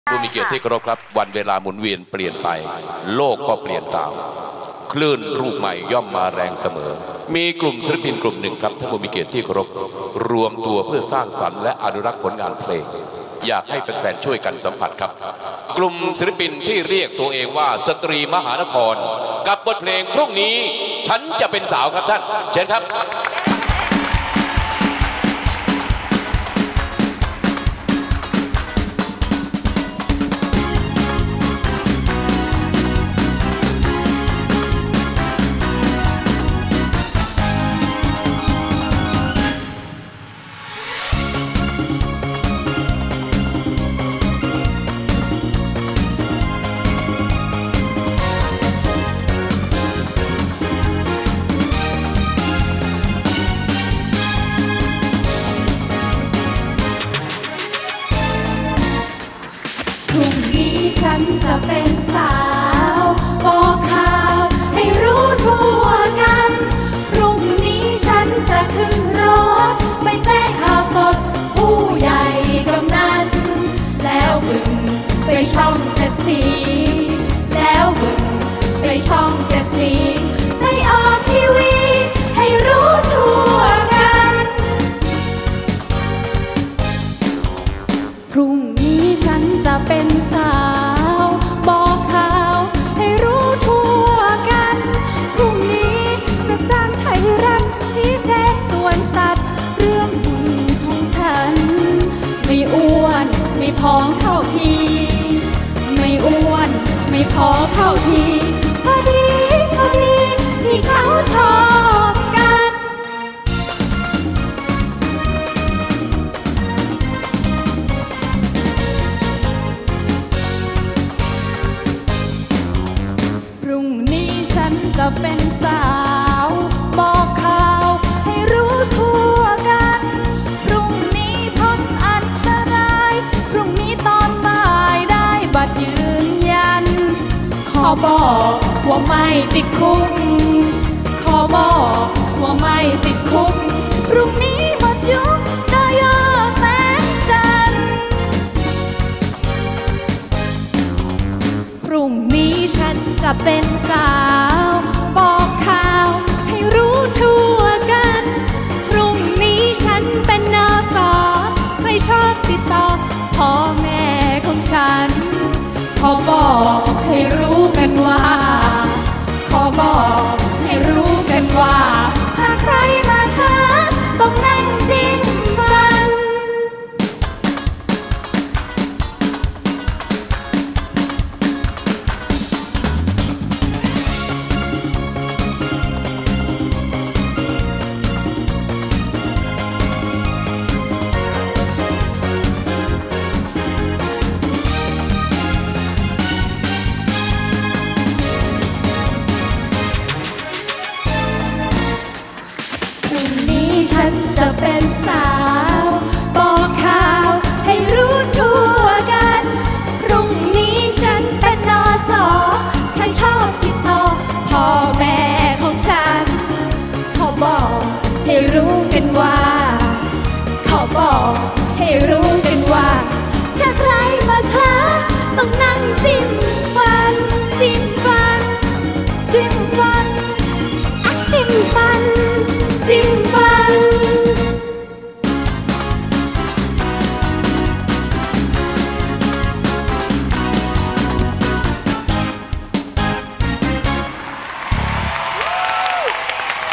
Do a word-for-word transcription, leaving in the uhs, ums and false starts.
ผู้มีเกียรติที่เคารพครับวันเวลาหมุนเวียนเปลี่ยนไปโลกก็เปลี่ยนตามคลื่นรูปใหม่ย่อมมาแรงเสมอมีกลุ่มศิลปินกลุ่มหนึ่งครับท่านผู้มีเกียรติที่เคารพรวมตัวเพื่อสร้างสรรค์และอนุรักษ์ผลงานเพลงอยากให้แฟนๆช่วยกันสัมผัสครับกลุ่มศิลปินที่เรียกตัวเองว่าสตรีมหานครกับบทเพลงพรุ่งนี้ฉันจะเป็นสาวครับท่านเชิญครับฉันจะเป็นสาวบอกข่าวให้รู้ทั่วกันพรุ่งนี้ฉันจะขึ้นรถไปแจ้งข่าวสดผู้ใหญ่กำนันแล้วบึงไปช่องเจ็ดสีแล้วบึงไปช่องเจ็ดสีไปออกทีวีให้รู้ทั่วกันพรุ่งนี้ฉันจะเป็นสาวบอกข่าวให้รู้ทั่วกันพรุ่งนี้จะจ้างไทยรัฐชี้แจงส่วนสัตว์เรื่องหุ่นของฉันไม่อ้วนไม่ผอมเท่าทีไม่อ้วนไม่ผอมเท่าทีพอดีพอดีที่เขาชอบกันพรุ่งนี้ฉันจะเป็นสาวบอกข่าวให้รู้ทั่วกันพรุ่งนี้พ้นอันตรายพรุ่งนี้ตอนบ่ายได้บัตรยืนยันขอบอกว่าไม่ติดคุกขอบอกว่าไม่ติดคุกพรุ่งนี้หมดยุคดอยแสงจันทร์พรุ่งนี้ฉันจะเป็นสาวบอกข่าวให้รู้ทั่วกันพรุ่งนี้ฉันเป็นนสใครชอบติดต่อพ่อแม่ของฉันขอบอกให้รู้กันว่าขอบอกให้รู้กันว่าถ้าใครมาช้าต้องนั่งจิ้มฟันฉันจะเป็นสาวบอกข่าวให้รู้ทั่วกันพรุ่งนี้ฉันเป็นนสใครชอบติดต่อพ่อแม่ของฉันขอบอกให้รู้กันว่าขอบอกให้รู้กันว่าถ้าใครมาช้า